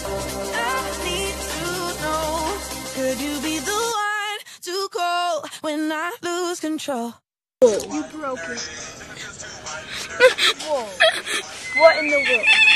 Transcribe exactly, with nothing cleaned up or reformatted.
I need to know, could you be the one to call when I lose control? You broke it. Whoa. What in the world?